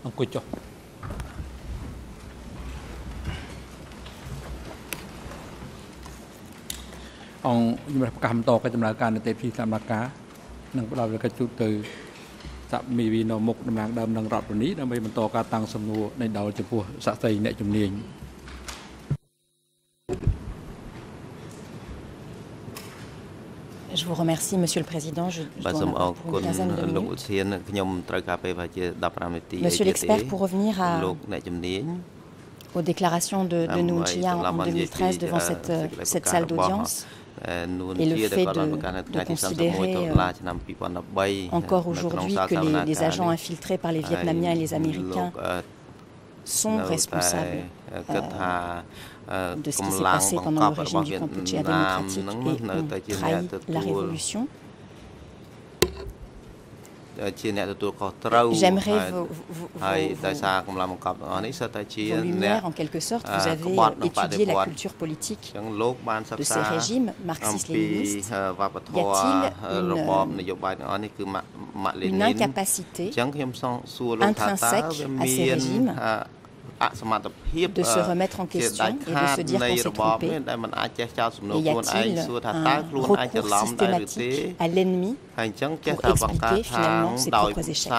អង្គុយចុះអង្គជំរាបប្រកាសបន្តកិច្ចដំណើរការនីតិវិធីសម្រាប់ការនិងផ្ដល់វិកិច្ចទូទៅសាមីវីនៅមុខតំណាងដើមនិងរដ្ឋបាលនេះដើម្បីបន្តការតាំងសំណួរនៃដល់ចំពោះសាស្ត្រីអ្នកជំនាញ Je vous remercie, Monsieur le Président. Je dois pour une quinzaine de minutes. Monsieur l'expert, pour revenir aux déclarations de Nunchia en 2013 devant cette salle d'audience et le fait de considérer encore aujourd'hui que les agents infiltrés par les Vietnamiens et les Américains sont responsables de ce qui s'est passé pendant le régime du Kampuchea démocratique et ont trahi la révolution. J'aimerais vos lumières, en quelque sorte. Vous avez étudié la culture politique de ces régimes marxistes-léninistes. Y a-t-il une incapacité intrinsèque à ces régimes de se remettre en question et de se dire qu'on s'est trompé? Et y a-t-il un recours systématique à l'ennemi pour expliquer finalement ses propres échecs?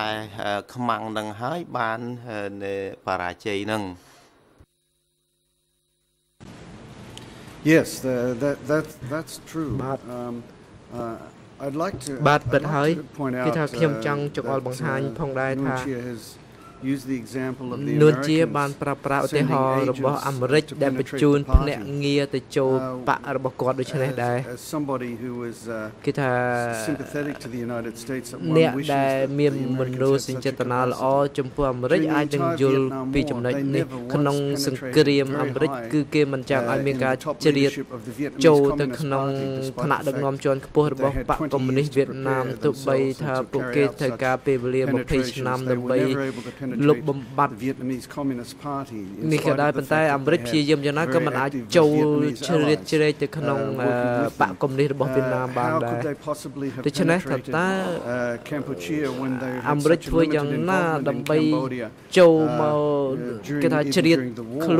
Yes, that's true. I'd like to point out that Nunchia has used the example of the Americans sending agents to penetrate the party. As somebody who was sympathetic to the United States, one wishes that the Americans had such a capacity. During the entire Vietnam War, they never once penetrated very high in the top leadership of the Vietnamese Communist Party, despite the fact that they had 20 years to prepare themselves and to carry out such penetrations. They were never able to penetrate the Vietnamese Communist Party in spite of the fact that they had very active Vietnamese allies working with them. How could they possibly have penetrated Cambodia when they had such a limited involvement in Cambodia during the war? The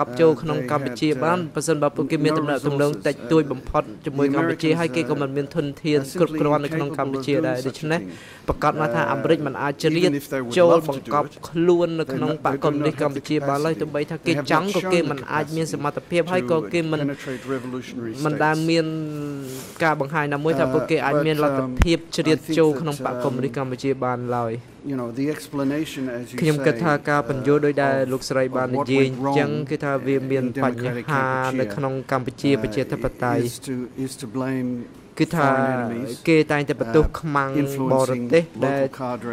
even if they would love to do it, ខ្លួននៅក្នុងបកគមនេះកម្ពុជាបានឡើយទោះបីថាគេចង់ក៏គេមិនអាចមានសមត្ថភាពហើយក៏គេមិនដែលមានការបង្ហាញណាមួយថាពួកគេអាចមានលទ្ធភាពជ្រៀតចូលក្នុងបកគមនេះកម្ពុជាបានឡើយ ខ្ញុំគិតថាការបញ្យល់ដោយដែលលោកស្រីបាននិយាយអញ្ចឹងគឺថាវាមានបញ្ហានៅក្នុងកម្ពុជាប្រជាធិបតេយ្យ គឺថាគេតែងតែបន្ទោសខ្មាំងបរទេសដែល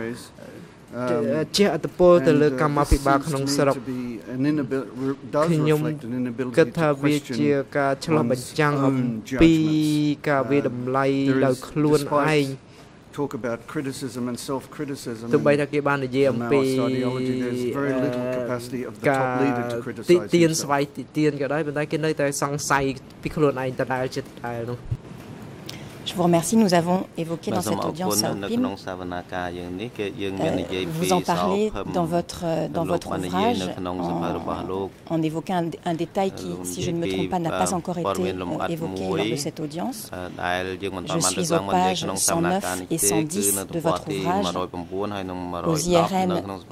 ជាអត្តពលទៅលើកម្មាភិបាលក្នុងស្រុកខ្ញុំគិតថាវាជាការឆ្លុះបញ្ចាំងអំពីការវាតម្លៃដោយខ្លួនឯង talk about criticism and self-criticism. ទោះបីថាគេបាននិយាយអំពីការទានស្វ័យទានក៏ដោយប៉ុន្តែគេនៅតែសង្ស័យពីខ្លួនឯងដដែលចិត្តដដែលនោះ Je vous remercie. Nous avons évoqué dans cette audience Saopim. Vous en parlez dans votre ouvrage en évoquant un détail qui, si je ne me trompe pas, n'a pas encore été évoqué lors de cette audience. Je suis aux pages 109 et 110 de votre ouvrage, aux IRN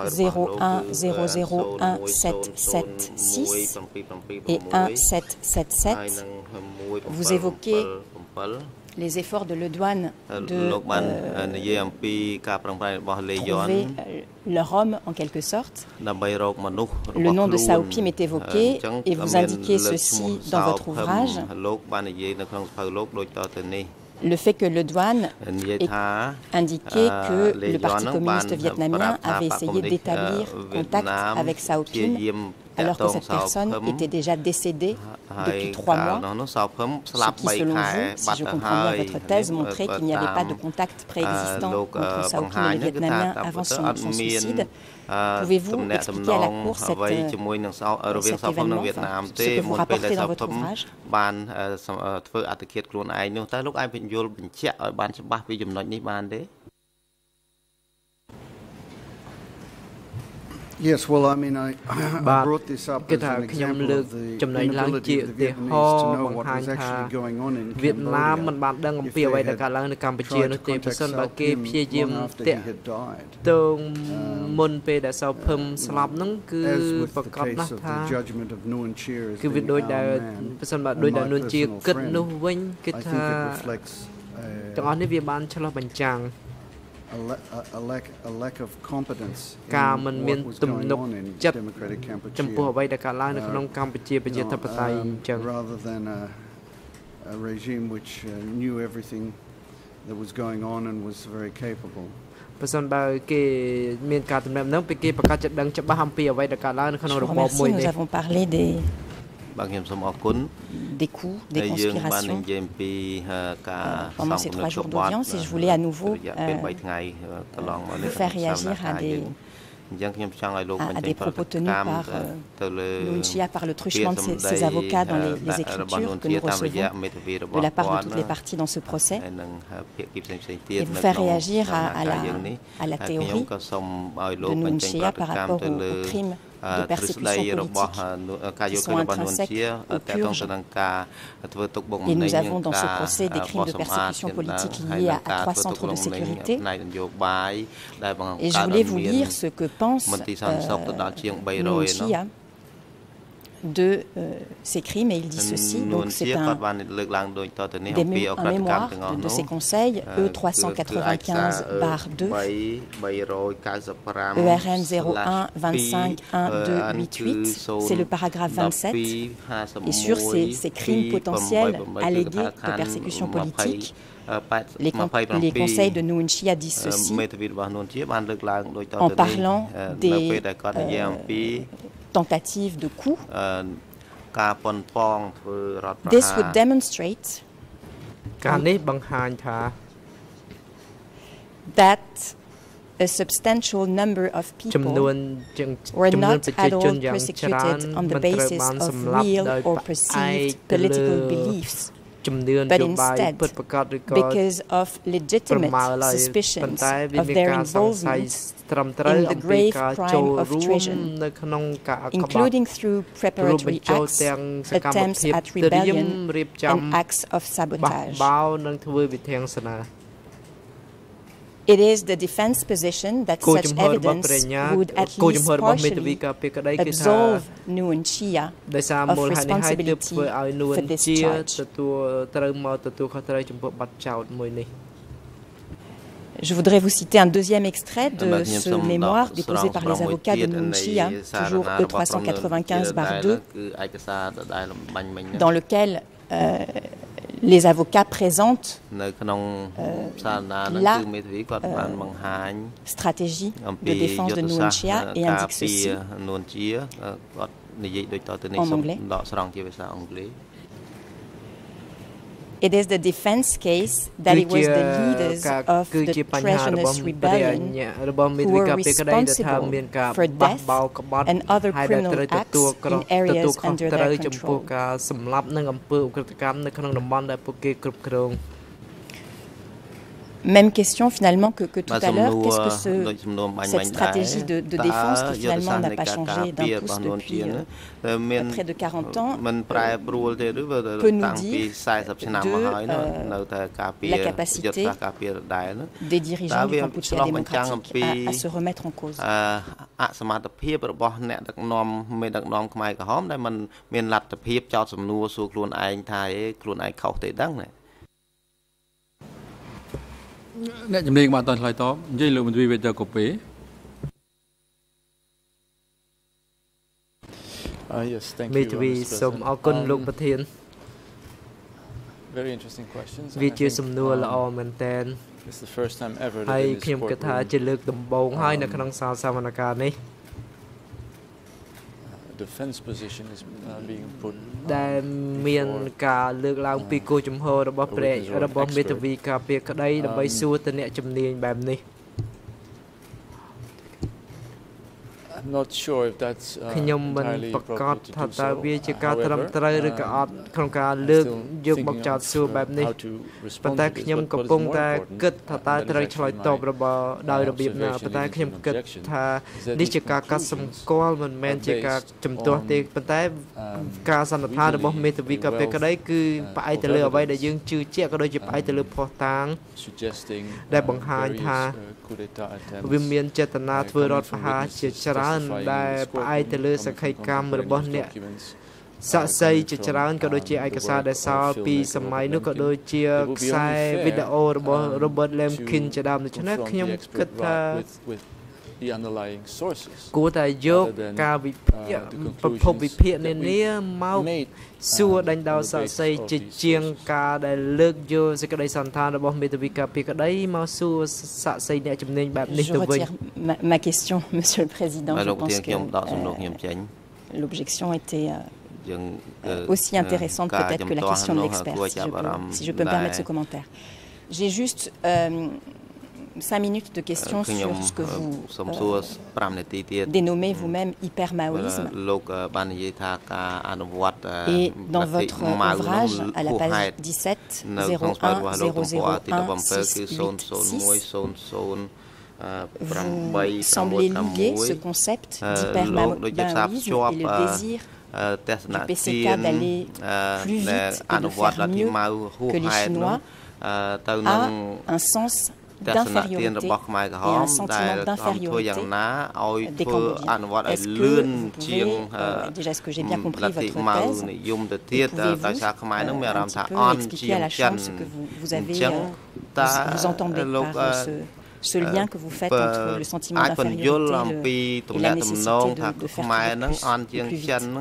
01001776 et 1777. Vous évoquez les efforts de Le Duan de trouver leur homme en quelque sorte. Le nom de Saopim est évoqué et vous indiquez ceci dans votre ouvrage. Le fait que Le Duan ait indiqué que le Parti communiste vietnamien avait essayé d'établir contact avec Saopim alors que cette personne était déjà décédée depuis 3 mois, ce qui, selon vous, si je comprends bien votre thèse, montrait qu'il n'y avait pas de contact préexistant entre Saopim et les Vietnamiens avant son suicide. Pouvez-vous expliquer à la Cour cet événement, ce que vous rapportez dans votre ouvrage? Yes, well, I mean, I brought this up as an example of the inability of the Vietnamese to know what was actually going on in Cambodia if they had tried to contact Sao Kim long after he had died. As with the case of the judgment of Nguyen Chia as being our man, and my personal friend, I think it reflects a lack of competence in what was going on in democratic Cambodia, rather than a regime which knew everything that was going on and was very capable. Je vous remercie, nous avons parlé des coups, des conspirations pendant ces 3 jours d'audience et je voulais à nouveau vous faire réagir à des propos tenus par Nguyen Chia par le truchement de ses avocats dans les écritures que nous recevons de la part de toutes les parties dans ce procès et vous faire réagir à la théorie de Nguyen Chia par rapport aux crimes de persécution politique qui sont intrinsèques aux purges. Et nous avons dans ce procès des crimes de persécution politique liés à 3 centres de sécurité. Et je voulais vous lire ce que pense Nguyen Chia de ces crimes et il dit ceci, donc c'est un mémoire de ses conseils E395/2 ERN 01-25-1288, c'est le paragraphe 27 et sur ces crimes potentiels allégués de persécution politique. Les conseils de Nguyen Chia disent ceci en parlant des tentatives de coup. This would demonstrate that a substantial number of people were not at all persecuted on the basis of real or perceived political beliefs, but instead because of legitimate suspicions of their involvement in the grave crime of treason, including through preparatory acts, attempts at rebellion, and acts of sabotage. It is the defense position that such evidence would at least partially absolve Nguyen Chia of responsibility for this charge. Je voudrais vous citer un deuxième extrait de ce mémoire déposé par les avocats de Nguyen Chia, toujours E395/2, dans lequel les avocats présentent la stratégie de défense de Nguyen Chia et indiquent ceci en anglais. It is the defense case that it was the leaders of the treasonous rebellion who were responsible for death and other criminal acts in areas under their control. Même question finalement que tout à l'heure, qu'est-ce que cette stratégie de défense qui finalement n'a pas changé d'un pouce depuis près de 40 ans peut nous dire de la capacité des dirigeants du Kampuchea démocratique à se remettre en cause. អ្នកជំនាញបានតឆ្លើយតបនិយាយលោកមន្ត្រីវេទកូពេ Yes, thank you. Very interesting questions. It's the first time ever that in this courtroom defense position is being put I'm not sure if that's ខ្ញុំមិន entirely ប្រកាស appropriate to ថា do តើ so. វាជាការត្រឹម However, ត្រូវឬក៏អត់ក្នុងការលើក still យកមក thinking ចោទ of, សួរបែបនេះ how to ប៉ុ respond ន្តែ to this. ខ្ញុំ But កំ what is ពុង more តែ important, គិតថាតើ that is ត្រូវឆ្លើយ actually តប my របស់ដោយរបៀបណាប៉ុន្តែខ្ញុំគិតថានេះជាការកាត់សម្គាល់មិនមែនជាការជំទាស់ទេប៉ុន្តែការសន្និដ្ឋានរបស់មេធាវីកាពីក្តីគឺផ្អែកទៅលើអ្វីដែលយើងជឿជាក់ក៏ដូចជាផ្អែកទៅលើភស្តុតាង suggesting ដែលបង្ហាញថា coup d'etat attempts វាមានចេតនាធ្វើរដ្ឋប្រហារជាច្រើនដែលផ្អែកទៅលើសក្ខីកម្មរបស់អ្នកសាក់សីជាច្រើនក៏ដូចជាឯកសារដែលសល់ពីសម័យនោះក៏ដូចជាខ្សែវីដេអូរបស់ Robert Lemkin ជាដើមដូច្នេះខ្ញុំគិតថា the underlying sources គួរតែយកការវិភាគប្រភពវិភាគនានាមកសួរដេញដោលសាក់សីជាជាងការដែលលើកយកសេចក្តីសន្និដ្ឋានរបស់មេធាវីកាពីក្តីមកសួរសាក់សីអ្នកជំនាញបែបនេះទៅវិញ Ma question, Monsieur le Président, je pense que l'objection était aussi intéressante peut-être que la question de l'expert, si je peux me permettre ce commentaire. J'ai juste 5 minutes de questions sur ce que vous dénommez vous-même hypermaoïsme. Et dans votre ouvrage, à la page 17, 01 001 686, vous semblez lier ce concept d'hypermaoïsme et le désir du PCK d'aller plus vite et de faire mieux que les Chinois à un sens d'infériorité et un sentiment d'infériorité des Cambodgiens. Est-ce que vous pouvez, déjà est-ce que j'ai bien compris votre thèse, pouvez-vous un petit peu expliquer à la Chambre ce que vous avez, vous entendez par ce lien que vous faites entre le sentiment d'infériorité et la nécessité de faire plus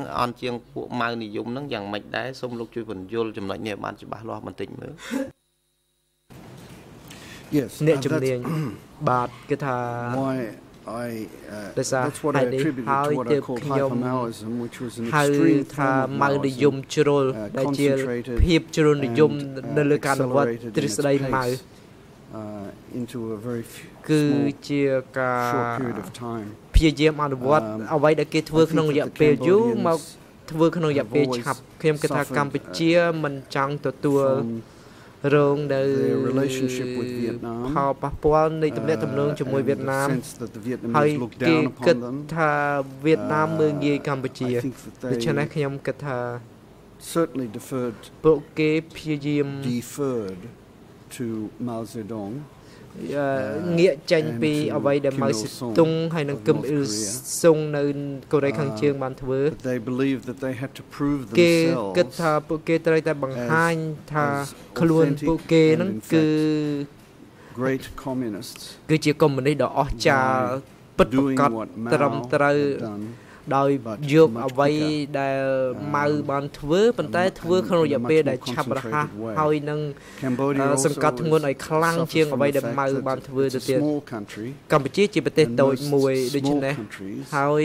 vite? Yes, អ្នកជំនាញបាទគឺថា that's what I attribute to what I call hypermaoism, which was an ហៅ extreme ថា form of ម៉ៅនិយម Maoism, ជ្រុលដែលជាភាពជ្រុលនិយមនៅលើការអនុវត្តទ្រឹស្ដីម៉ៅ into a very គឺជាការ short period of time. ព្យាយាមអនុវត្តអ្វីដែលគេធ្វើក្នុងរយៈពេលយូរមកធ្វើក្នុងរយៈពេលឆាប់ខ្ញុំគិតថាកម្ពុជាមិនចង់ទទួលរងនៅផលប៉ះពាល់នៃទំនាក់ទំនងជាមួយវៀតណាមហើយគេគិតថាវៀតណាមមើលងាយកម្ពុជាដូច្នេះខ្ញុំគិតថា certainly deferred ពួកគេព្យាយាម deferred to Mao Zedong ងាកចេញពីអ្វីដែលម៉ៅសេតុងហើយនឹងគឹមអ៊ីលសុងនៅកូរ៉េខាងជើងបានធ្វើគេគិតថាពួកគេត្រូវតែបង្ហាញថាខ្លួនពួកគេហ្នឹងគឺជាកុម្មុយនីសដ៏អស្ចារ្យពិតប្រាកដត្រឹមត្រូវដោយយកអ្វីដែលម៉ៅបានធ្វើប៉ុន្តែធ្វើក្នុងរយៈពេលដែលឆាប់រហ័សហើយនឹងសង្កត់ធ្ងន់ឲ្យខ្លាំងជាងអ្វីដែលម៉ៅបានធ្វើទៅទៀតកម្ពុជាជាប្រទេសតូចមួយដូច្នេះហើយ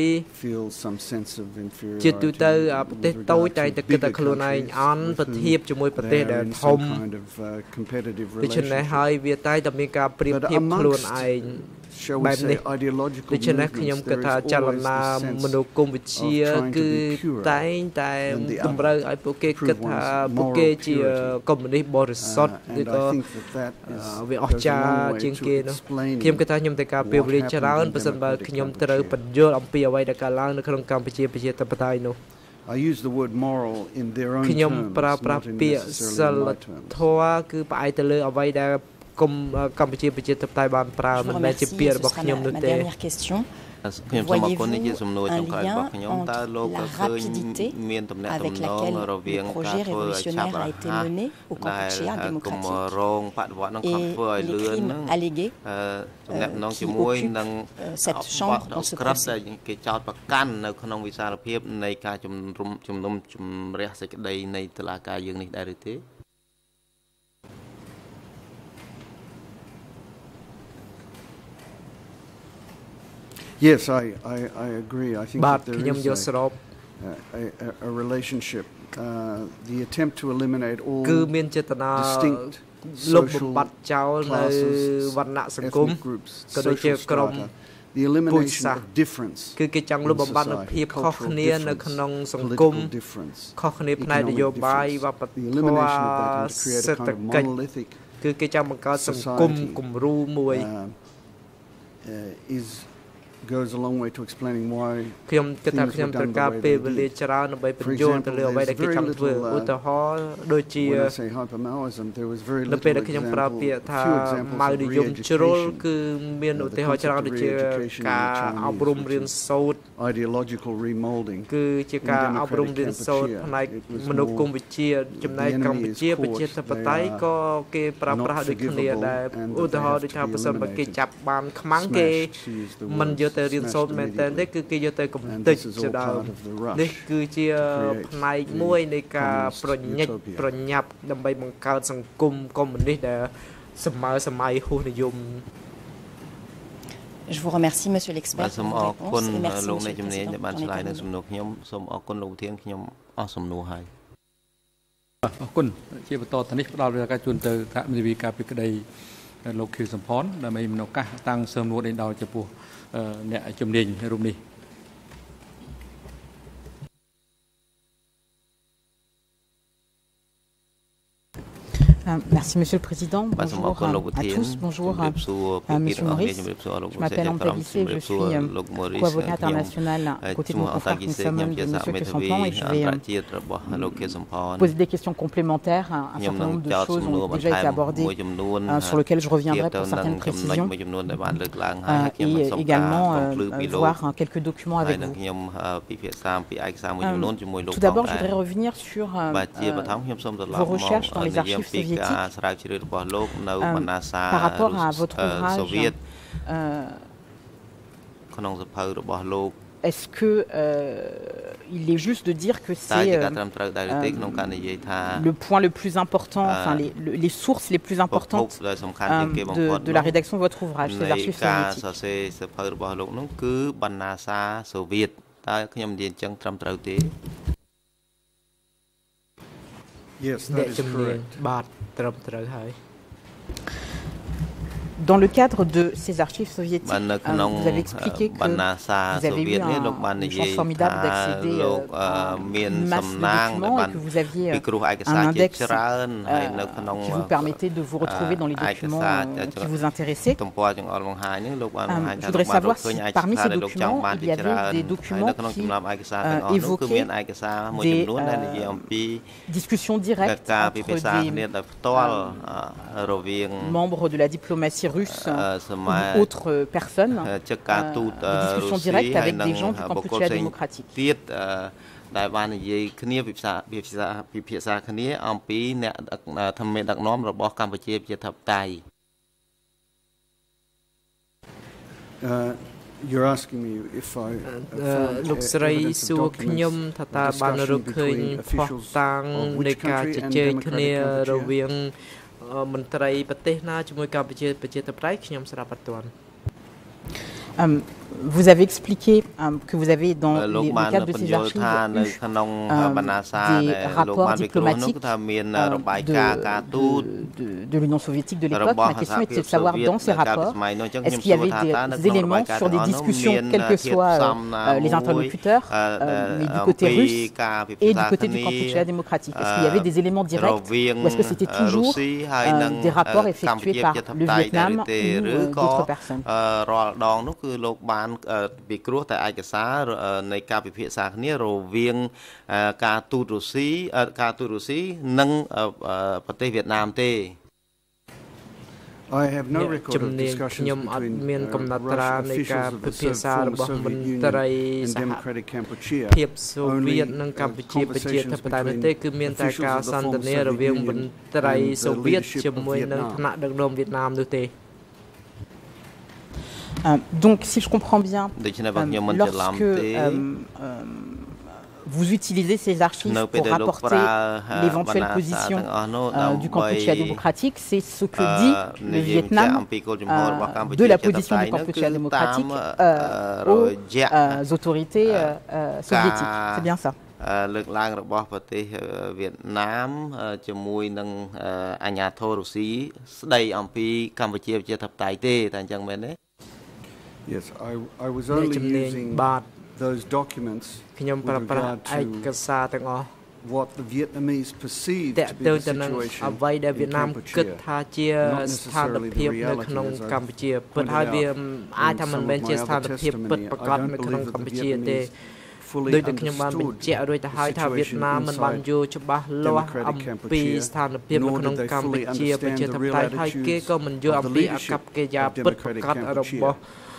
ជាទូទៅប្រទេសតូចតែគិតតែខ្លួនឯងអន់ប្រធៀបជាមួយប្រទេសដែលធំដូច្នេះហើយវាតែមានការប្រៀបធៀបខ្លួនឯងបែបនេះដូច្នេះខ្ញុំគិតថាចលនាមនោគមវិជ្ជាគឺតែងតែតម្រូវឲ្យពួកគេគិតថាពួកគេជាកុម្មុយនីសបរិសុទ្ធឬក៏វាអស្ចារ្យជាងគេនោះខ្ញុំគិតថាខ្ញុំតែការពេលវេលាច្រើនប្រសិនបើខ្ញុំត្រូវបញ្យល់អំពីអ្វីដែលកើតឡើងនៅក្នុងកម្ពុជាប្រជាធិបតេយ្យនោះខ្ញុំប្រើប្រាស់ពាក្យសិលធម៌គឺផ្អែកទៅលើអ្វីដែលកម្ពុជាប្រជាធិបតេយ្យបានប្រើមិនមែនជាពាក្យរបស់ខ្ញុំនោះទេ Voyez-vous un lien entre la rapidité avec laquelle le projet révolutionnaire a été mené au Kampuchea démocratique et les crimes allégués qui occupent cette chambre dans ce procès? Yes, I agree. I think that there is a relationship. The attempt to eliminate all distinct social classes, ethnic groups, social strata the elimination of difference គឺគេចង់លុបបំបាត់នូវភាពខុសគ្នានៅក្នុងសង្គមខុសគ្នាផ្នែកនយោបាយវប្បធម៌សេដ្ឋកិច្ចគឺគេចង់បង្កើតសង្គមគំរូមួយ goes a long way to explaining why ខ្ញុំគិតថាខ្ញុំត្រូវការពេលវេលាច្រើនដើម្បីបញ្យល់ទៅលើអ្វីដែលគេចង់ធ្វើឧទាហរណ៍ដូចជានៅពេលដែលខ្ញុំប្រើពាក្យថាម៉ៅនិយមជ្រុលគឺមានឧទាហរណ៍ច្រើនដូចជាការអប់រំរៀនសូត្រ ideological remolding គឺជាការអប់រំរៀនសូត្រផ្នែកមនោគមវិជ្ជាចំណែកកម្ពុជាប្រជាធិបតេយ្យក៏គេប្រើប្រាស់ដូចគ្នាដែរឧទាហរណ៍ដូចថាបើសិនបើគេចាប់បានខ្មាំងគេមិនយកទៅរៀនសូត្រមែនតើទេគឺគេយកទៅកំទេចជាដើមនេះគឺជាផ្នែកមួយនៃការប្រញាប់ប្រញាប់ដើម្បីបង្កើតសង្គមកុម្មុយនីសដែលសម័យហួសនិយម Je vous remercie monsieur l'expert សូមអរគុណលោកអ្នកជំនាញដែលបានឆ្លើយនឹងសំណួរខ្ញុំសូមអរគុណលោកប្រធានខ្ញុំអស់សំណួរហើយអរគុណជាបន្តទៅនេះផ្ដល់វិធានការជូនទៅសហមេធាវីការពីក្តីលោកខៀវសំផនដើម្បីមានឱកាសតាំងសំណួរដេញដោលចំពោះអ្នកជំនាញរូបនេះ Merci Monsieur le Président. Bonjour à tous. Bonjour à Monsieur Maurice. Je m'appelle Anta Guissé, je suis co-avocat international à côté de mon confrère Kim Sam-Eun de Monsieur Kesampon et je vais poser des questions complémentaires à un certain nombre de choses ont déjà été abordées sur lesquelles je reviendrai pour certaines précisions et également voir quelques documents avec vous. Tout d'abord, je voudrais revenir sur vos recherches dans les archives soviétiques. Par rapport à votre ouvrage, est-ce que il est juste de dire que c'est le point le plus important, enfin les sources les plus importantes de la rédaction de votre ouvrage, ces archives soviétiques? Yes, that is correct. Dans le cadre de ces archives soviétiques, vous avez expliqué que vous avez eu une chance formidable d'accéder à une masse de documents et que vous aviez un index qui vous permettait de vous retrouver dans les documents qui vous intéressaient. Je voudrais savoir si parmi ces documents, il y avait des documents qui évoquaient des discussions directes entre des membres de la diplomatie russe ou d'autres personnes, des discussions directes avec des gens du Kampuchea démocratique. ដែលបាននិយាយគ្នាពិភាក្សាគ្នាអំពីអ្នកធម្មដឹកនាំរបស់កម្ពុជាប្រជាធិបតេយ្យ You're asking me if I លោកស្រីសួរខ្ញុំថាតើបានរកឃើញផុសតាងនៃការជជែកគ្នារវាងមន្ត្រីប្រទេសណាជាមួយកម្ពុជាប្រជាធិបតេយ្យខ្ញុំស្ដាប់អត់ទាន់ Vous avez expliqué que vous avez dans le cadre de ces archives des rapports diplomatiques de l'Union soviétique de l'époque. Ma question était de savoir dans ces rapports, est-ce qu'il y avait des éléments sur des discussions, quels que soient les interlocuteurs, mais du côté russe et du côté du Kampuchea démocratique? Est-ce qu'il y avait des éléments directs ou est-ce que c'était toujours des rapports effectués par le Vietnam ou d'autres personnes? ពីគ្រោះតែឯកសារនៃការពិភាក្សាគ្នារវាងការទូតរុស្ស៊ីនិងប្រទេសវៀតណាមទេ I have no record of discussions ខ្ញុំអត់មានកំណត់ត្រានៃការពិភាក្សារបស់មន្ត្រីសហភាពសូវៀតនិងកម្ពុជាប្រជាធិបតេយ្យទេគឺមានតែការសន្ទនារវាងមន្ត្រីសូវៀតជាមួយនឹងថ្នាក់ដឹកនាំវៀតណាមនោះទេ Donc, si je comprends bien, lorsque vous utilisez ces archives pour rapporter l'éventuelle position du Kampuchea démocratique, c'est ce que dit le Vietnam de la position du Kampuchea démocratique aux autorités soviétiques. C'est bien ça. លើកឡើងរបស់ប្រទេសវៀតណាមជាមួយនឹងអាញាធររុស្ស៊ីស្ដីអំពីកម្ពុជាប្រជាធិបតេយ្យទេតែអញ្ចឹងមែនទេ Yes, I was only using those documents with regard to what the Vietnamese perceived to be the situation in Cambodia, not necessarily the reality as I pointed out in some of my other testimony. I don't believe that the Vietnamese fully understood the situation inside democratic Cambodia, nor did they fully understand the real attitudes of the leadership of democratic Cambodia.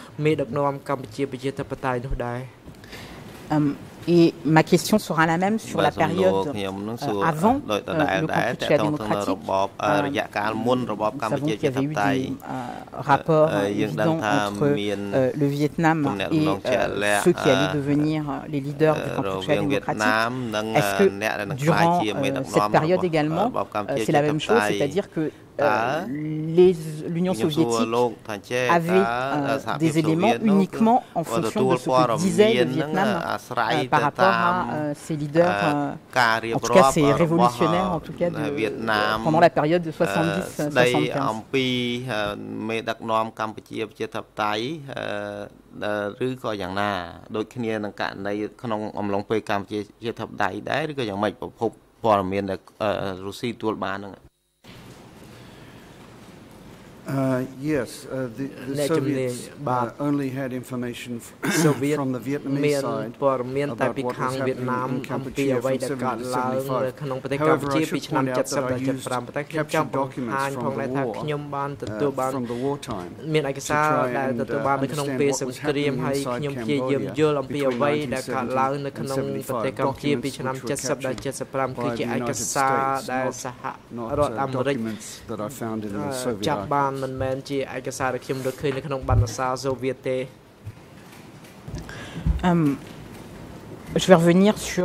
Et ma question sera la même sur la période avant le Kampuchea démocratique. Nous savons qu'il y avait eu des rapports évidents entre le Vietnam et ceux qui allaient devenir les leaders du Kampuchea démocratique. Est-ce que durant cette période également, c'est la même chose, c'est-à-dire que l'Union soviétique avait des éléments uniquement en fonction de ce que disait le Vietnam par rapport à ses leaders, en tout cas ses révolutionnaires, en tout cas pendant la période de 70-75. ឬក៏យ៉ាងណាដូចគ្នានឹងករណីក្នុងអំឡុងពេលកម្ពុជាជាធិបតេយ្យដែរឬក៏យ៉ាងម៉េចប្រភពព័ត៌មានដែលរុស្ស៊ីទទួលបានហ្នឹង Yes, the Soviets only had information from the Vietnamese side about what was happening in Cambodia from 70 to 75. However, I should point out that I used captured documents from the war, from the wartime, to try and understand what was happening inside Cambodia between 1975, documents which were captured by the United States, not documents that I found in the Soviet archives. មិនមែនជាឯកសារដែលខ្ញុំរកឃើញនៅក្នុងបណ្ណសារសូវៀតទេ Je vais revenir sur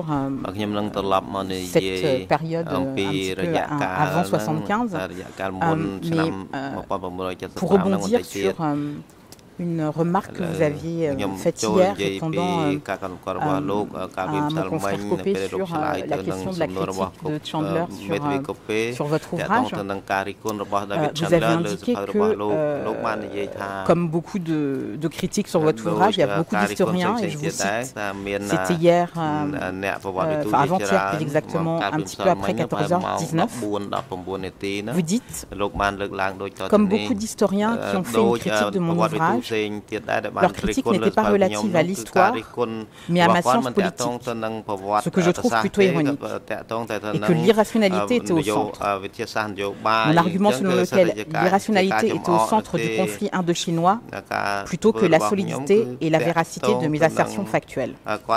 cette période un petit peu avant 75, mais pour rebondir sur une remarque que vous aviez faite hier répondant à mon confrère Copé sur la question de la critique de Chandler sur votre ouvrage. Vous avez indiqué que, comme beaucoup de critiques sur votre ouvrage, il y a beaucoup d'historiens, et je vous cite, c'était hier, enfin avant-hier plus exactement, un petit peu après 14h19, vous dites, comme beaucoup d'historiens qui ont fait une critique de mon ouvrage, leur critique n'était pas relative à l'histoire, mais à ma science politique, ce que je trouve plutôt ironique, et que l'irrationalité était au centre. Mon argument selon lequel l'irrationalité était au centre du conflit indo-chinois, plutôt que la solidité et la véracité de mes assertions factuelles.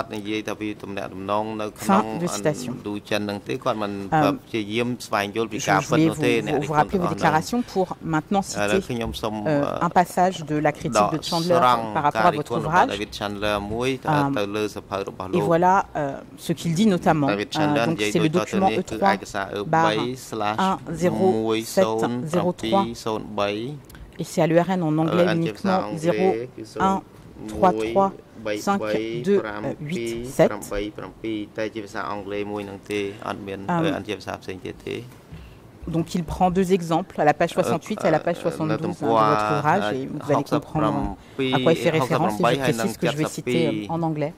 Fin de citation. Je voulais vous rappeler vos déclarations pour maintenant citer un passage de la critique de Chandler par rapport à votre ouvrage. Et voilà ce qu'il dit notamment. Donc c'est le document E3/10703 et c'est à l'URN en anglais uniquement 01332887. Donc il prend deux exemples, à la page 68 et à la page 72 de votre ouvrage, et vous allez comprendre à quoi il fait référence, et je précise que je vais citer en anglais.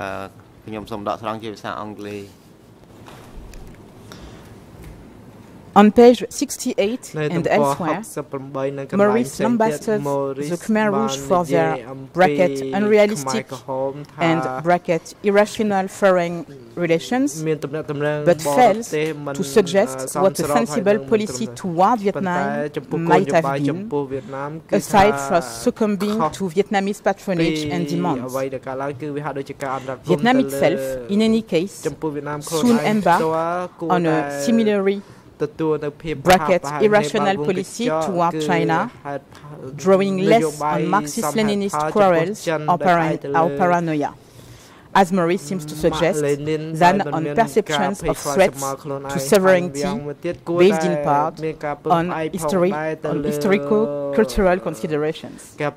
On page 68 and elsewhere, Maurice lambasted the Khmer Rouge for their bracket unrealistic and bracket irrational foreign relations, but fails to suggest what a sensible policy toward Vietnam might have been, aside from succumbing to Vietnamese patronage and demands. Vietnam itself, in any case, soon embarked on a similarly bracket irrational policy toward China, drawing less on Marxist-Leninist quarrels or paranoia, as Maurice seems to suggest, than on perceptions of threats to sovereignty based in part on historical-cultural considerations.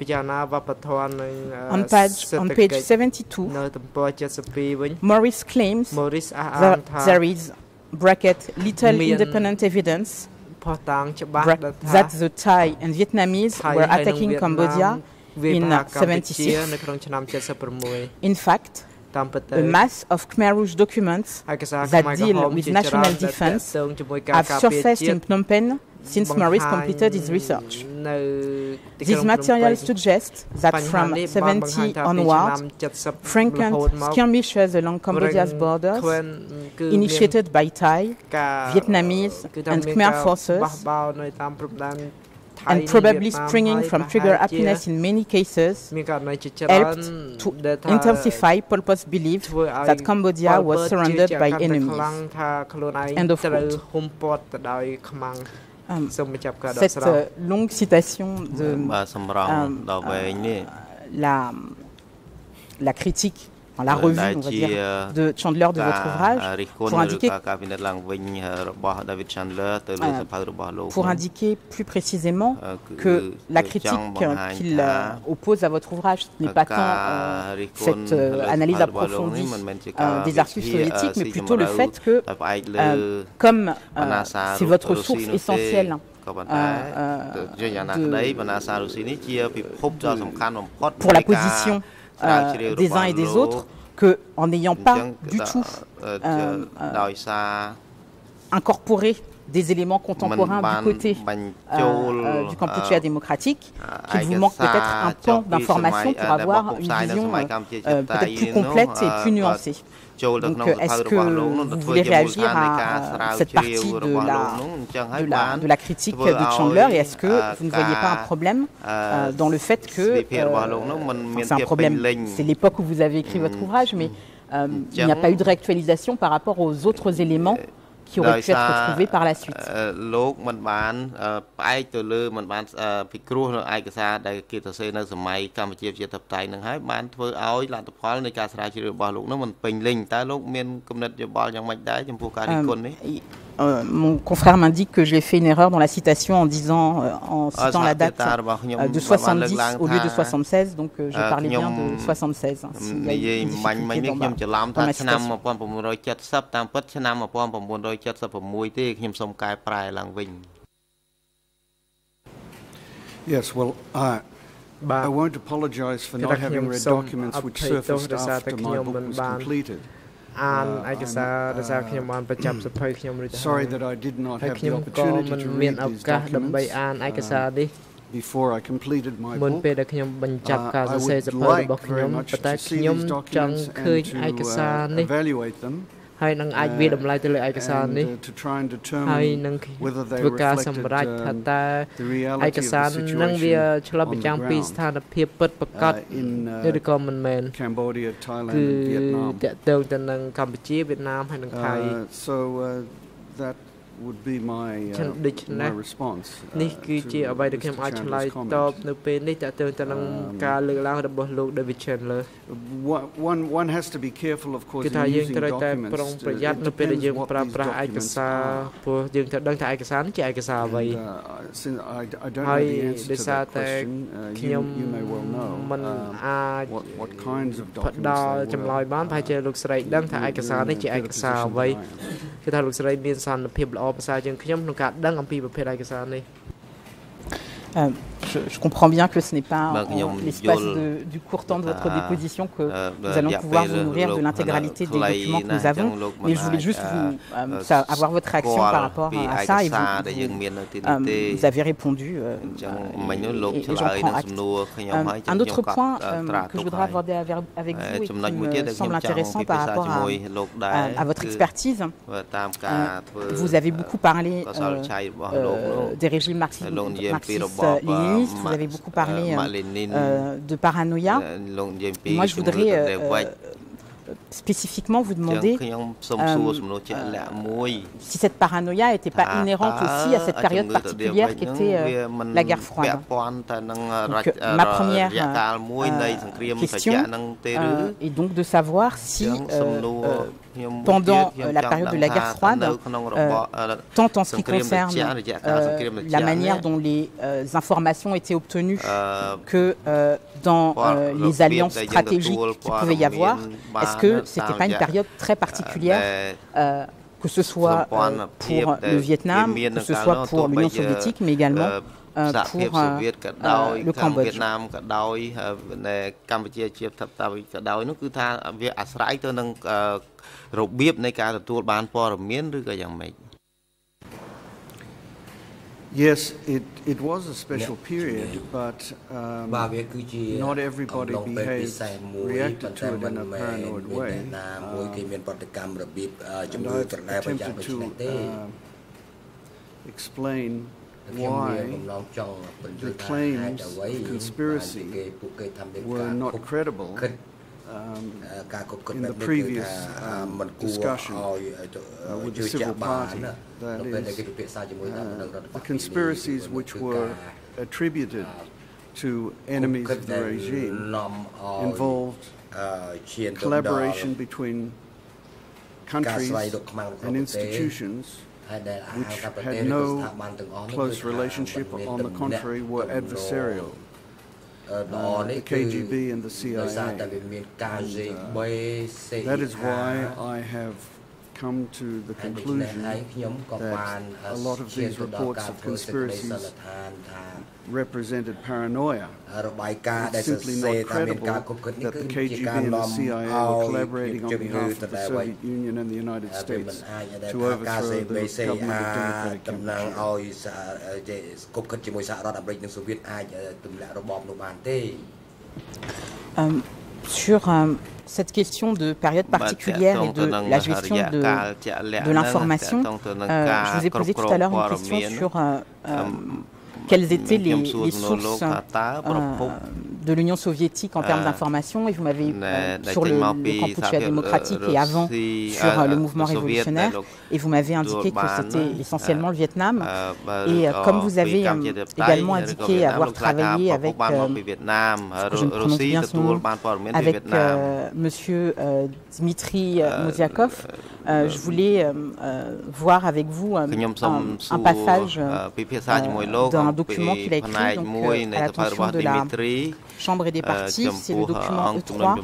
On page 72, Maurice claims that there is bracket little independent evidence that the Thai and Vietnamese were attacking Cambodia 1976. In fact, a mass of Khmer Rouge documents that deal with national defense have surfaced in Phnom Penh since Maurice completed his research. These materials suggest that from 70 onward, frequent skirmishes along Cambodia's borders, initiated by Thai, Vietnamese, and Khmer forces, and probably springing from trigger happiness in many cases, helped to intensify Pol Pot's belief that Cambodia was surrounded by enemies. End of quote. Cette longue citation de la critique, la revue, on va dire, de Chandler de votre ouvrage, pour indiquer plus précisément que la critique qu'il oppose à votre ouvrage n'est pas tant cette analyse approfondie des archives soviétiques, mais plutôt le fait que, comme c'est votre source essentielle pour la position des uns et des autres, qu'en n'ayant pas du tout incorporé des éléments contemporains du côté du Kampuchea démocratique, qu'il vous manque peut-être un pan d'information pour avoir une vision peut-être plus complète et plus nuancée. Donc, est-ce que vous voulez réagir à cette partie de la critique de Chandler, et est-ce que vous ne voyez pas un problème dans le fait que, c'est un problème, c'est l'époque où vous avez écrit votre ouvrage, mais il n'y a pas eu de réactualisation par rapport aux autres éléments qui auraient pu être retrouvés par la suite. Mon confrère m'indique que j'ai fait une erreur dans la citation en disant, en citant la date de 70 au lieu de 76, donc je parlais bien de 76. Yes, well, I won't apologize for not having read documents which surfaced after my book was completed. Sorry that I did not have the opportunity to read these documents before I completed my book. I would like very much to see these documents and to evaluate them. And to try and determine whether they reflected the reality of the situation on the ground in Cambodia, Thailand and Vietnam. So that would be my response to Chandler's comment. One has to be careful, of course, in using documents. It depends what these documents are. Since I don't know the answer to that question, you may well know what kinds of documents they were. Je comprends bien que ce n'est pas en l'espace du court temps de votre déposition que nous allons pouvoir vous nourrir de l'intégralité des documents que nous avons, mais je voulais juste avoir votre réaction par rapport à ça, et vous avez répondu, et j'en prends acte. Un autre point que je voudrais aborder avec vous et qui me semble intéressant par rapport à votre expertise, vous avez beaucoup parlé des régimes marxistes-léninistes, vous avez beaucoup parlé de paranoïa. Moi, je voudrais spécifiquement vous demander si cette paranoïa n'était pas inhérente aussi à cette période particulière qui était la guerre froide. Donc, ma première question est donc de savoir si pendant la période de la guerre froide, tant en ce qui concerne la manière dont les informations étaient obtenues que dans les alliances stratégiques qu'il pouvait y avoir, est-ce que ce n'était pas une période très particulière, que ce soit pour le Vietnam, que ce soit pour l'Union soviétique, mais également pour le Cambodge. Yes, it was a special period, but not everybody reacted to it in a paranoid way. And I've attempted to explain why the claims of conspiracy were not credible in the previous discussion with the civil party. That is, the conspiracies which were attributed to enemies of the regime involved collaboration between countries and institutions which had no close relationship, on the contrary, were adversarial. The KGB and the CIA. And, that is why I have come to the conclusion that a lot of these reports of conspiracies represented paranoia. It's simply not credible that the KGB and the CIA were collaborating on behalf of the Soviet Union and the United States to overthrow the government of Democratic Sur cette question de période particulière et de la gestion de l'information, je vous ai posé tout à l'heure une question sur quelles étaient les sources de l'Union soviétique en termes d'information, et vous m'avez sur le Kampuchea démocratique et avant sur le mouvement révolutionnaire, et vous m'avez indiqué que c'était essentiellement le Vietnam. Et comme vous avez également indiqué avoir travaillé avec, je ne prononce bien son nom, avec Monsieur Dmitri Moziakov, je voulais voir avec vous un passage d'un document qu'il a écrit donc, à l'attention de la Chambre et des partis. C'est le document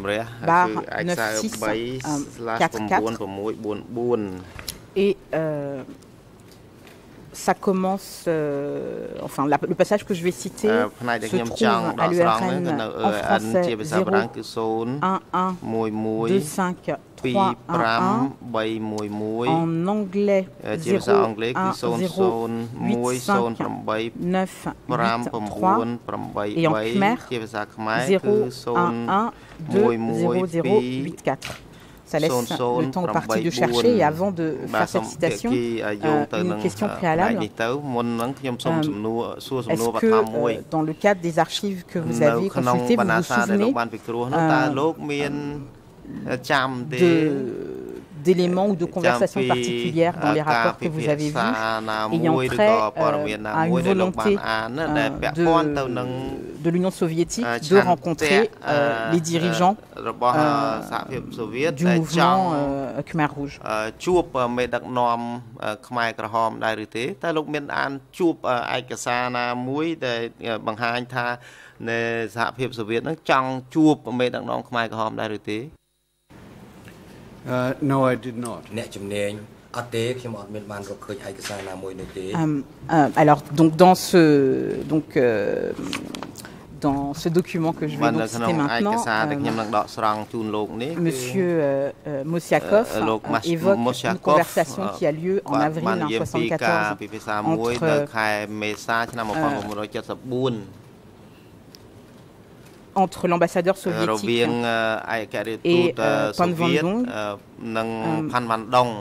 E3-9644. Et ça commence, enfin le passage que je vais citer se trouve à l'URN en français 011253111, en anglais 010859883 et en khmer 011200084. Ça laisse le temps aux partis de chercher, et avant de faire cette citation, une question préalable. Est-ce que dans le cadre des archives que vous avez consultées, vous vous souvenez d'éléments ou de conversations particulières dans les rapports que vous avez vus ayant trait à une volonté de l'Union soviétique de rencontrer les dirigeants du mouvement Khmer Rouge? No, I did not. Alors, donc dans ce document que je vais donc citer maintenant, Monsieur Moziakov évoque une conversation qui a lieu en avril 1974 entre l'ambassadeur soviétique et Pan Van Dong.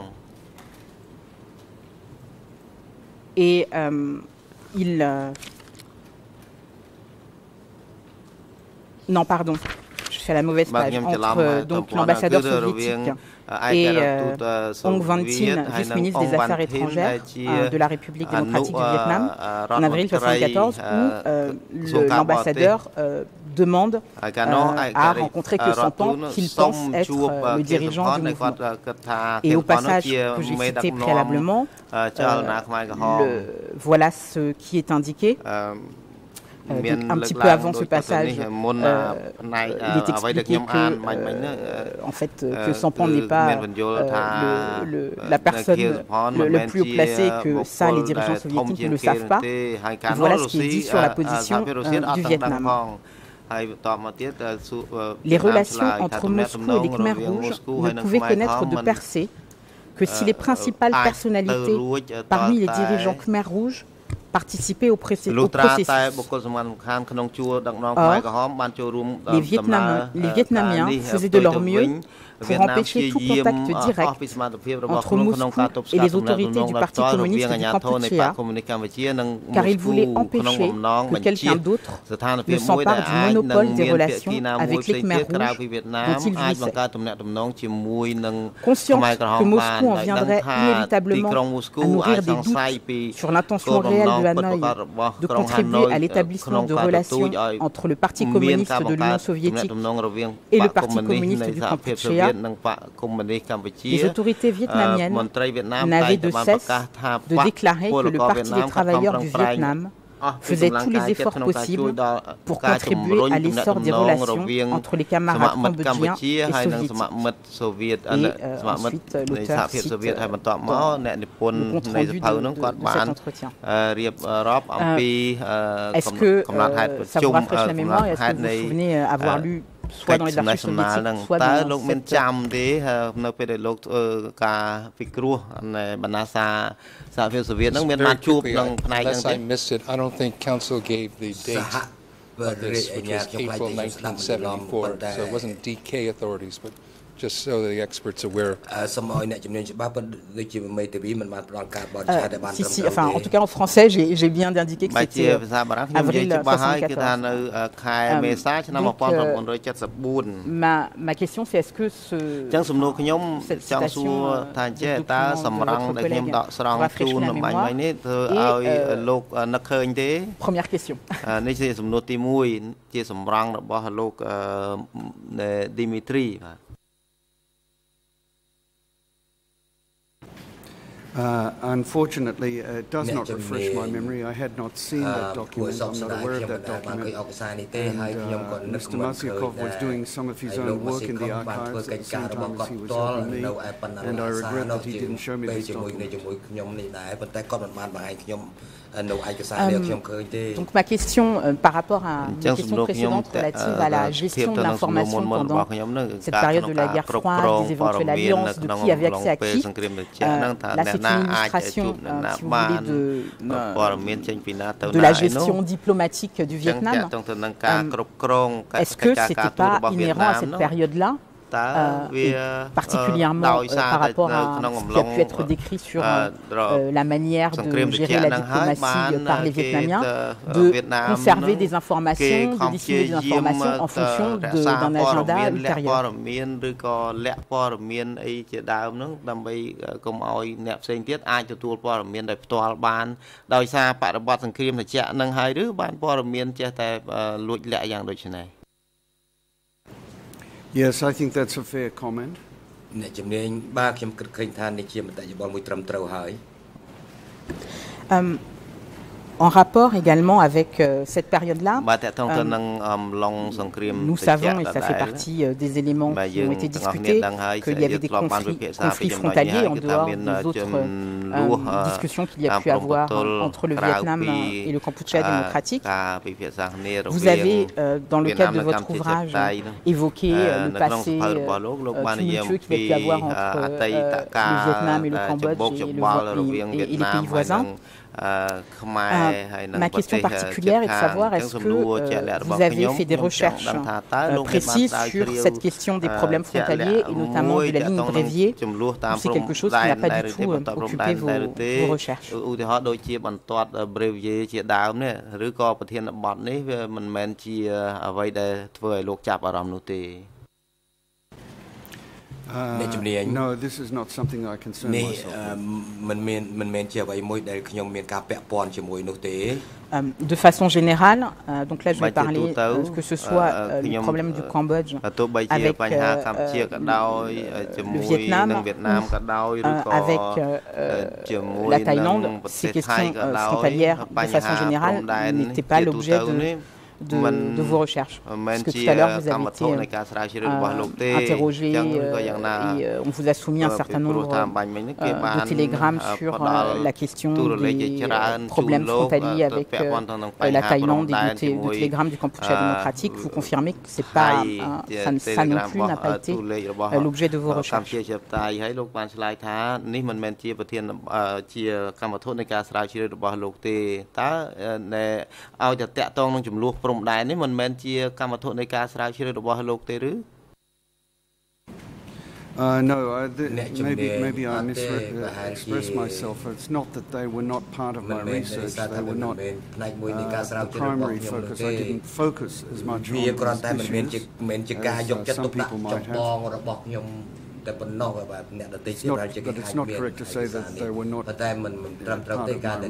Et il... non, pardon, je fais la mauvaise page. Entre donc l'ambassadeur soviétique et Ong Van Tin, vice-ministre des Affaires étrangères de la République démocratique du Vietnam, en avril 1974, où l'ambassadeur demande à rencontrer que son temps qu'il pense être le dirigeant du mouvement. Et au passage que j'ai cité préalablement, voilà ce qui est indiqué. un petit peu avant ce passage, il est expliqué que, en fait, que Sampan n'est pas la personne le plus haut placé, que ça, les dirigeants soviétiques ne le savent pas. Et voilà ce qui est dit sur la position du Vietnam. Les relations entre Moscou et les Khmers rouges ne pouvaient connaître de percée que si les principales personnalités parmi les dirigeants Khmers rouges participaient au processus. Or, les Vietnamiens faisaient de leur mieux pour empêcher tout contact direct entre Moscou et les autorités du Parti communiste du Kampuchea, car ils voulaient empêcher que quelqu'un d'autre ne s'empare du monopole des relations avec les Khmers rouges dont ils jouissaient. Conscients que Moscou en viendrait inévitablement à nourrir des doutes sur l'intention réelle de Hanoï de contribuer à l'établissement de relations entre le Parti communiste de l'Union soviétique et le Parti communiste du Kampuchea, les autorités vietnamiennes n'avaient de cesse de déclarer que le Parti des travailleurs du Vietnam faisait tous les efforts possibles pour contribuer à l'essor des relations entre les camarades cambodgiens et soviétiques. Et ensuite, l'auteur cite le compte rendu de cet entretien. Est-ce que ça vous rafraîchit la mémoire? Est-ce que vous vous souvenez avoir lu soit dans les archives soviétiques, soit dans Unless I missed it, I don't think Council gave the date of this, which was April 1974. So it wasn't DK authorities, but just so the experts aware. Si, enfin, en tout cas en français, j'ai bien indiqué que c'était avril 1974. Ma question, c'est est-ce que cette citation de votre collègue rafraîchit la mémoire? Et première question. Unfortunately, it does not refresh my memory. I had not seen that document. I'm not aware of that document. And Mr. Masyakov was doing some of his own work in the archives at the same time as he was helping me. And I regret that he didn't show me this document. Donc ma question par rapport à une question précédente relative à la gestion de l'information pendant cette période de la guerre froide, des éventuelles alliances, de qui avait accès à qui. Là c'est une illustration, si vous voulez, de la gestion diplomatique du Vietnam. Est-ce que ce n'était pas inhérent à cette période-là? Et particulièrement par rapport à ce qui a pu être décrit sur la manière de gérer la diplomatie par les Vietnamiens, de conserver des informations, de disséminer des informations en fonction d'un agenda ultérieur. Yes, I think that's a fair comment. En rapport également avec cette période-là, nous savons, et ça fait partie des éléments qui ont été discutés, qu'il y avait des conflits frontaliers en dehors des autres discussions qu'il y a pu avoir entre le Vietnam et le Kampuchea démocratique. Vous avez, dans le cadre de votre ouvrage, évoqué le passé tumultueux qu'il y a pu avoir entre le Vietnam et le Cambodge et les pays voisins. Ma question particulière est de savoir est-ce que vous avez fait des recherches précises sur cette question des problèmes frontaliers et notamment de la ligne Brévier, ou c'est quelque chose qui n'a pas du tout occupé vos recherches? No, this is not something I concern myself with. De façon générale, donc là je vais parler que ce soit le problème du Cambodge avec le Vietnam ou avec la Thaïlande, ces questions frontalières de façon générale n'étaient pas l'objet de vos recherches. Parce que tout à l'heure, vous avez été interrogé et on vous a soumis un certain nombre de télégrammes sur la question des problèmes frontaliers avec la Thaïlande et de télégrammes du Kampuchea démocratique. Vous confirmez que c'est pas, ça non plus n'a pas été l'objet de vos recherches. No, maybe I expressed myself. It's not that they were not part of my research. They were not the primary focus. I didn't focus as much on these issues as some people might have. But it's not correct to say that they were not part of my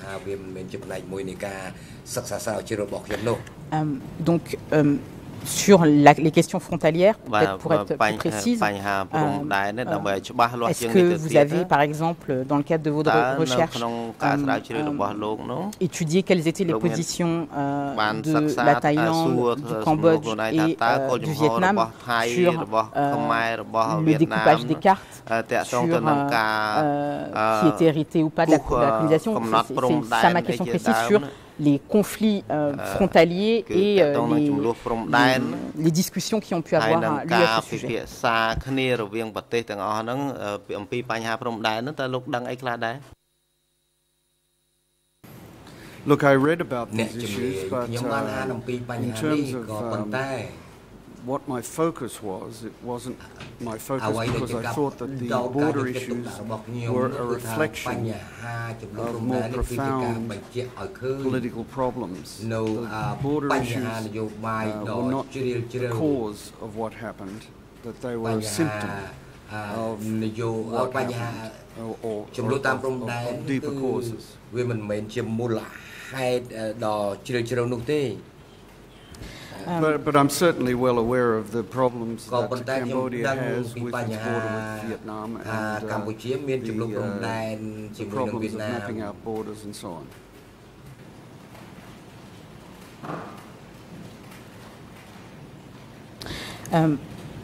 research. Donc, sur les questions frontalières, peut-être pour être plus précise, est-ce que vous avez, par exemple, dans le cadre de vos recherches, étudié quelles étaient les positions de la Thaïlande, du Cambodge et du Vietnam sur le découpage des cartes, sur qui était hérité ou pas de la colonisation? C'est ça ma question précise sur les conflits frontaliers et les discussions qui ont pu avoir lieu à ce sujet. Look, I read about these issues, but in terms of what my focus was, it wasn't my focus because I thought that the border issues were a reflection of more profound political problems. The border issues were not the cause of what happened, that they were a symptom of what happened or of deeper causes. But I'm certainly well aware of the problems that Cambodia has with its border with Vietnam and the problems of mapping out borders and so on.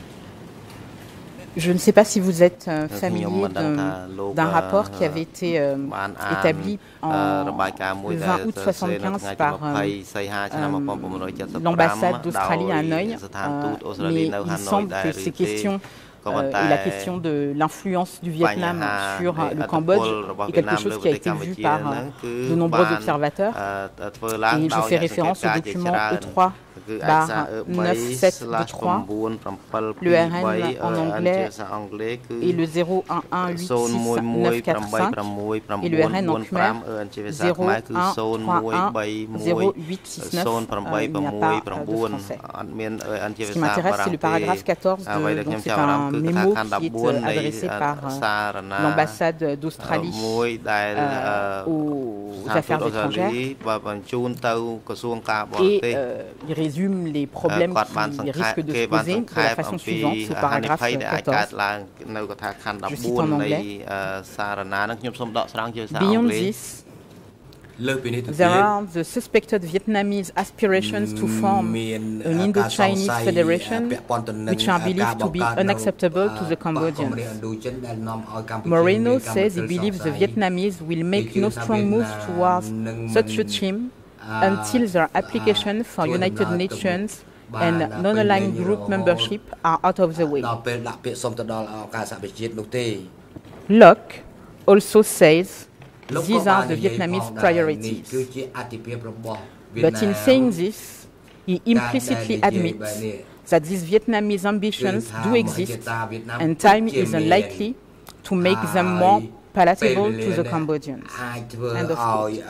Je ne sais pas si vous êtes familier d'un rapport qui avait été établi en 20 août 1975 par l'ambassade d'Australie à Hanoï, mais il semble que ces questions et la question de l'influence du Vietnam sur le Cambodge est quelque chose qui a été vu par de nombreux observateurs. Et je fais référence au document E3 973, le RN en anglais et le 0118695 et le RN en khmer 01310869. Il n'y a pas de français. Ce qui m'intéresse, c'est le paragraphe 14, donc c'est un mémo qui est adressé par l'ambassade d'Australie aux affaires étrangères et il résume les problèmes qui risquent de se poser de la façon suivante, ce paragraphe 14. Je cite en anglais. Beyond this, there are the suspected Vietnamese aspirations to form an Indo-Chinese federation, which are believed to be unacceptable to the Cambodians. Moreno says he believes the Vietnamese will make no strong moves towards such a regime until their application for United Nations and non-aligned group membership are out of the way. Locke also says these are the Vietnamese priorities. But in saying this, he implicitly admits that these Vietnamese ambitions do exist and time is unlikely to make them more palatable to the Cambodians. End of quote.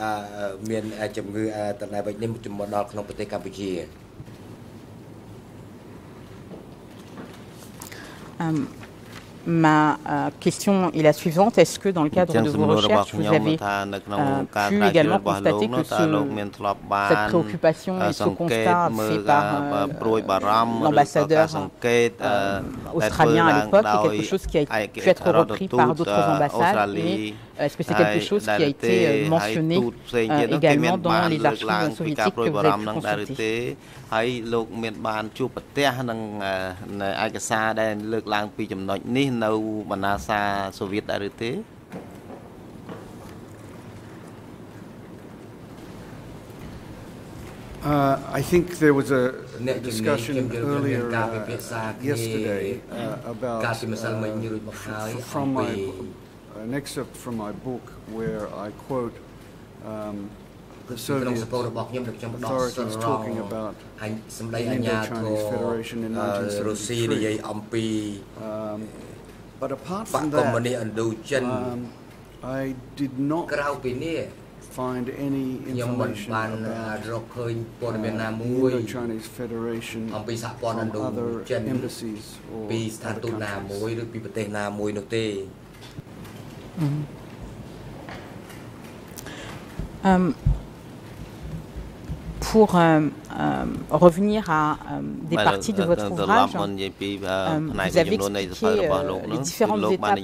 Ma question est la suivante. Est-ce que dans le cadre de vos recherches, vous avez pu également constater que cette préoccupation et ce constat fait par l'ambassadeur australien à l'époque est quelque chose qui a pu être repris par d'autres ambassades, mais est-ce que c'est quelque chose qui a été mentionné également dans les archives soviétiques que vous avez pu consulter? ហើយលោកមានបានជួបប្រទះនឹងឯកសារដែលលើកឡើងពីចំណុចនេះនៅបណ្ដាសាសូវៀតដែរឬទេ I think there was a discussion earlier yesterday about from an excerpt from my book where I quote the Soviet authorities talking about the Indo-Chinese Federation in 1973. But apart from that, I did not find any information about the Indo-Chinese Federation from other embassies or other countries. Pour revenir à des parties de votre ouvrage, vous avez expliqué les différentes étapes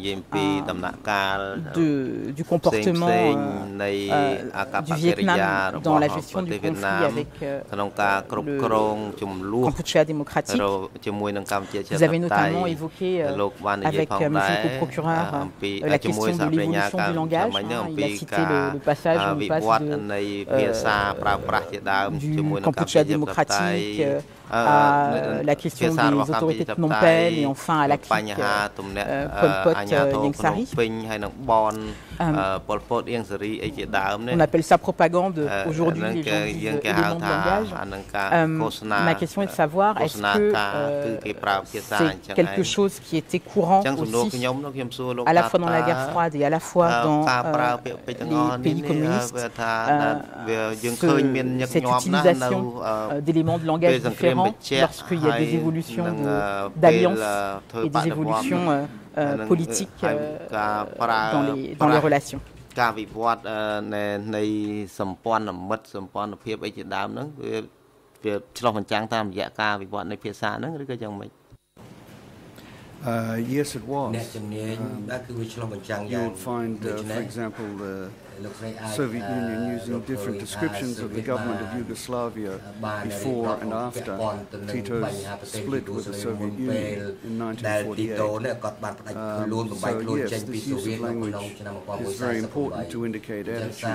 du comportement du Vietnam dans la gestion du conflit avec le Kampuchea démocratique. Vous avez notamment évoqué avec M. le procureur la question de l'évolution du langage. Il a cité le passage où on passe du Kampuchea démocratique à la question des autorités de Phnom Penh et enfin à la clique Pol Pot Ieng Sary. On appelle ça propagande aujourd'hui, les gens disent élément de langage. Ma question est de savoir, est-ce que c'est quelque chose qui était courant aussi à la fois dans la guerre froide et à la fois dans les pays communistes, cette utilisation d'éléments de langage différents lorsqu'il y a des évolutions d'alliances et des évolutions politiques dans les relations. ការវិវត្តនៃសម្ព័ន្ធមិត្តសម្ព័ន្ធភាពអីជាដើមហ្នឹងវាឆ្លុះបញ្ចាំងតាមរយៈការវិវត្តនៃភាសាហ្នឹងឬក៏យ៉ាងម៉េច Yes, it was. You would find, for example, the Soviet Union using different descriptions of the government of Yugoslavia before and after Tito's split with the Soviet Union in 1948. So yes, this use of language is very important to indicate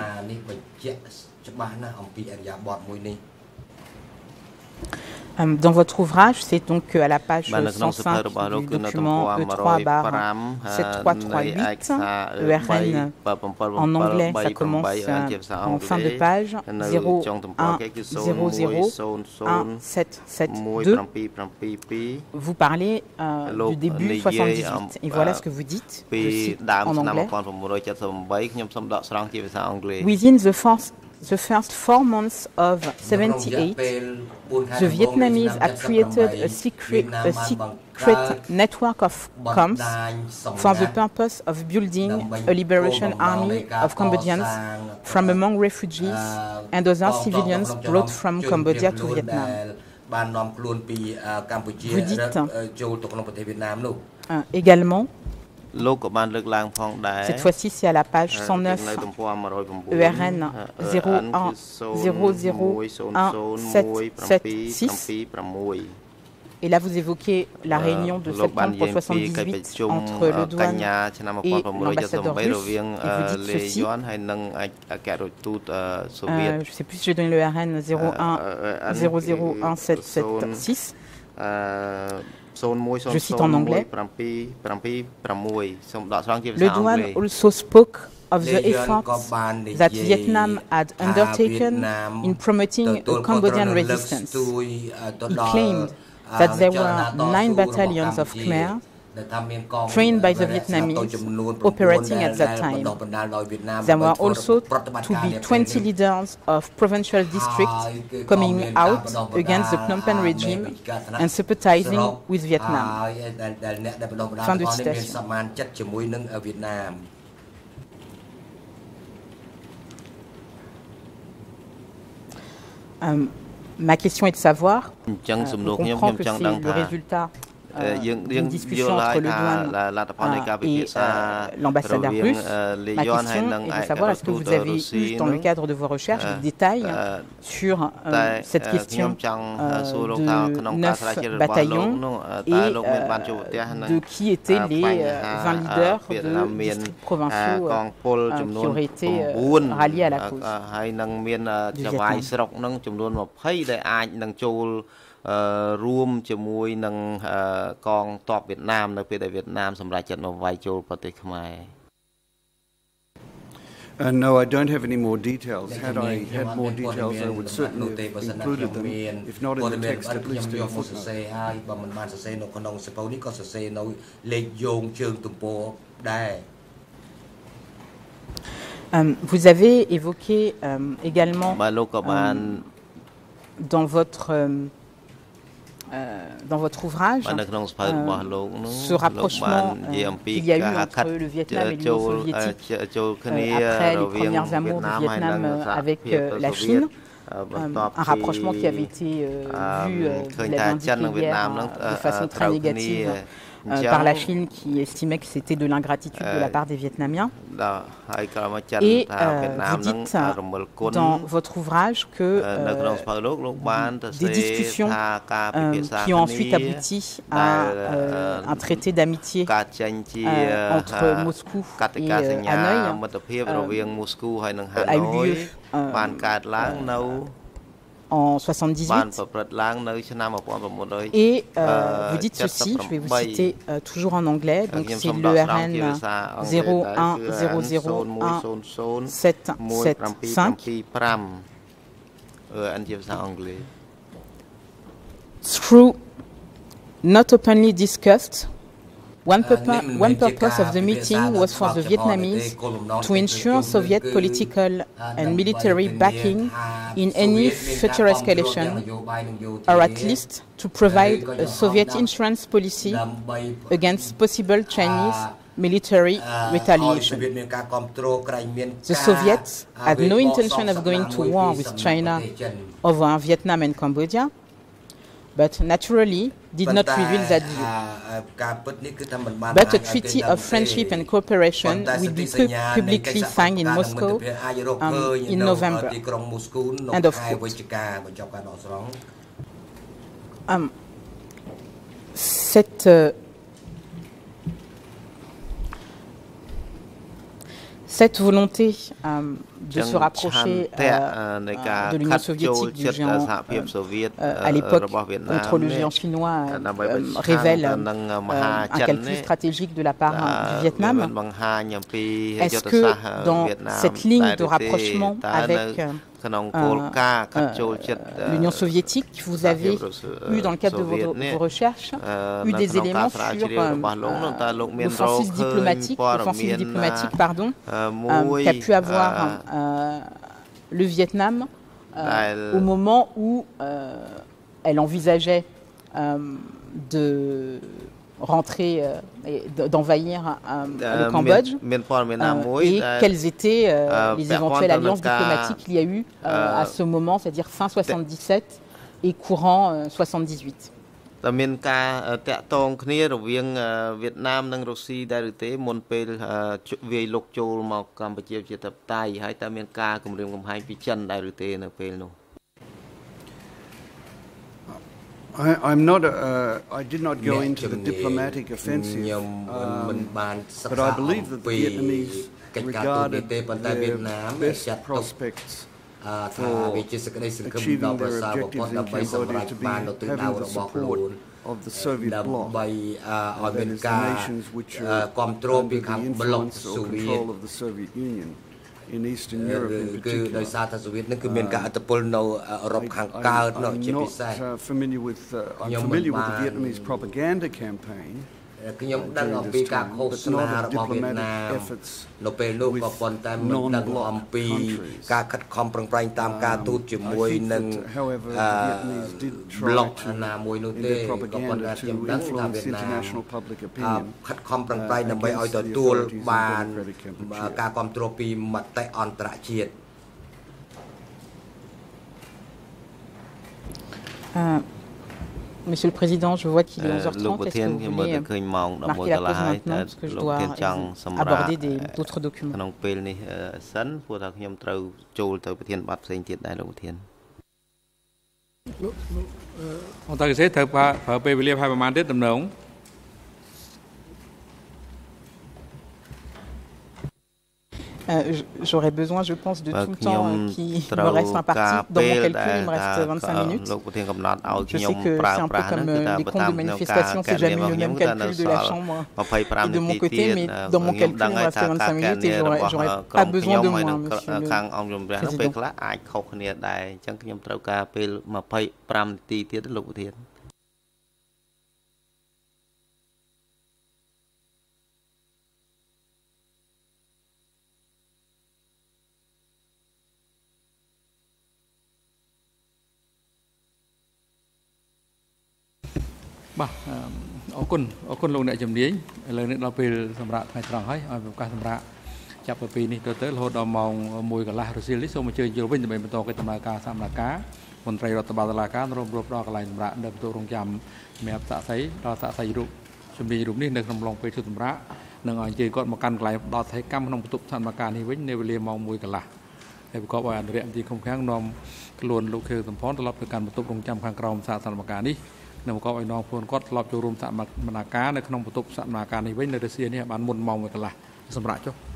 attitude. Dans votre ouvrage, c'est donc à la page 105 du document E3-7338, ERN en anglais, ça commence en fin de page 01001772. Vous parlez du début 78 et voilà ce que vous dites, je cite en anglais. Within the first 4 months of 78, the Vietnamese had created a secret network of comms for the purpose of building a liberation army of Cambodians from among refugees and other civilians brought from Cambodia to Vietnam. Vous dites également, cette fois-ci, c'est à la page 109, ERN 01001776. Et là, vous évoquez la réunion de septembre 1978 entre le douane et l'ambassadeur russe. Et vous dites ceci. Je ne sais plus si j'ai donné le RN 01001776. Je cite en anglais. Le douane also spoke of the efforts that Vietnam had undertaken in promoting a Cambodian resistance. He claimed that there were 9 battalions of Khmer trained by the Vietnamese operating at that time. There were also to be 20 leaders of provincial districts coming out against the Phnom Penh regime and sympathizing with Vietnam. Fin de citation. Ma question est de savoir, on comprend que c'est le résultat d'une discussion entre le douane et l'ambassadeur russe. Ma question est de savoir, est-ce que vous avez eu, dans le cadre de vos recherches, des détails sur cette question de 9 bataillons et de qui étaient les 20 leaders de districts provinciaux qui auraient été ralliés à la cause du Vietnam. រួមជាមួយនឹងកងទ័ពវៀតណាមនៅពេលដែលវៀតណាមសម្រេចចិត្តមកវាយចូលប្រទេសខ្មែរ No, I don't have any more details. Had I had more details, I would certainly have included them. If not in the text, at least in the footnote. Vous avez évoqué également dans votre ouvrage, ce rapprochement qu'il y a eu entre le Vietnam et l'Union soviétique après les premières amours du Vietnam avec la Chine, un rapprochement qui avait été vu, vous l'avez indiqué hier, de façon très négative par la Chine qui estimait que c'était de l'ingratitude de la part des Vietnamiens. Et vous dites dans votre ouvrage que des discussions qui ont ensuite abouti à un traité d'amitié entre Moscou et Hanoï a eu lieu en 1978. Et vous dites ceci, je vais vous citer toujours en anglais, donc c'est l'ERN 010017775. Through not openly discussed, one purpose of the meeting was for the Vietnamese to ensure Soviet political and military backing in any future escalation, or at least to provide a Soviet insurance policy against possible Chinese military retaliation. The Soviets had no intention of going to war with China over Vietnam and Cambodia, but naturally did not reveal that view. But a treaty of friendship and cooperation will be publicly signed in Moscow in November. End of quote. Cette volonté de se rapprocher de l'Union soviétique, du géant à l'époque contre le géant chinois, révèle un calcul stratégique de la part du Vietnam. Est-ce que dans cette ligne de rapprochement avec l'Union soviétique, vous avez eu, dans le cadre de vos recherches, eu des éléments sur l'offensive diplomatique, qu'a pu avoir le Vietnam au moment où elle envisageait de rentrer et d'envahir le Cambodge, et quelles étaient les éventuelles alliances diplomatiques qu'il y a eu à ce moment, c'est-à-dire fin 77 et courant 78. មានការតាក់ទងគ្នារវាងវៀតណាមនិងរុស្ស៊ីដែរឬទេមុនពេលវាយលុកចូលមកកម្ពុជាជាធិបតេយ្យហើយតើមានការគម្រាមកំហែងពីចិនដែរឬទេនៅពេលនោះ I did not go into the diplomatic offensive, but I believe that the Vietnamese regarded their best prospects for achieving their objectives in Cambodia to be having the support of the Soviet bloc, that is, the nations which are under the influence or control of the Soviet Union. In Eastern Europe in particular. I'm familiar with the Vietnamese propaganda campaign, ខ្ញុំដឹងអំពីការឃោសនារបស់វៀតណាមនៅពេលនោះក៏ប៉ុន្តែមិនដឹងអំពីការខិតខំប្រឹងប្រែងតាមការទូតជាមួយនឹងប្លុកណាមួយនោះទេក៏ប៉ុន្តែខ្ញុំដឹងថាវៀតណាមខិតខំប្រឹងប្រែងដើម្បីឲ្យទទួលបានការគ្រប់គ្រងពីមតិអន្តរជាតិ Monsieur le Président, je vois qu'il est 11h30. Est-ce que vous voulez marquer la pause maintenant parce que je dois aborder d'autres documents. ក្នុងពេលនេះសិនព្រោះថាខ្ញុំត្រូវចូលទៅប្រធានបទផ្សេងទៀតដែរលោកប្រធានអន្តរជាតិត្រូវប្រើពេលវេលាប្រហែលប្រហែលទៀតដំណង J'aurais besoin, je pense, de tout le temps qui me reste imparti. Dans mon calcul, il me reste 25 minutes. Je sais que c'est un peu comme les comptes de manifestation, c'est jamais le même calcul de la Chambre et de mon côté, mais dans mon calcul, il me reste 25 minutes et j'aurais pas besoin de moins, monsieur le Président. បាទអរគុណលោកអ្នកជំនាញឥឡូវនេះដល់ពេលសម្រាប់ថ្ងៃត្រង់ហើយឲ្យឱកាសសម្រាប់ចាប់ពីនេះទៅរហូតដល់ម៉ោង 1 កន្លះរសៀលនេះសូមអញ្ជើញចូលវិញដើម្បីបន្តកិច្ចដំណើរការសកម្មភាពមន្ត្រីរដ្ឋបាលតុលាការរួមដល់កន្លែងសម្រាប់នៅបន្ទប់រងចាំសម្រាប់សាក់សីដល់សាក់សីរូបជំនាញរូបនេះនៅក្នុងឡុងពេលជុំសម្រាប់នឹងឲ្យអញ្ជើញគាត់មកកាន់កន្លែងដល់ថៃកម្មក្នុងបន្ទប់សកម្មភាពនេះវិញនៅវេលាម៉ោង 1 កន្លះហើយប្រកបដោយអនុរិយមន្ត្រីឃុំឃាំងនាំខ្លួនលោកខៀវសំផនត្រឡប់ទៅកាន់បន្ទប់រងចាំខាងក្រោមសាកសកម្មភាពនេះនៅប្រកបឲ្យនាំខ្លួនគាត់ត្រឡប់ចូលរួមសកម្មភាពនៅក្នុងបន្ទប់សកម្មភាពនេះវិញនៅរសៀលនេះបានមុនម៉ោង 1 កន្លះសម្រាប់ចុះ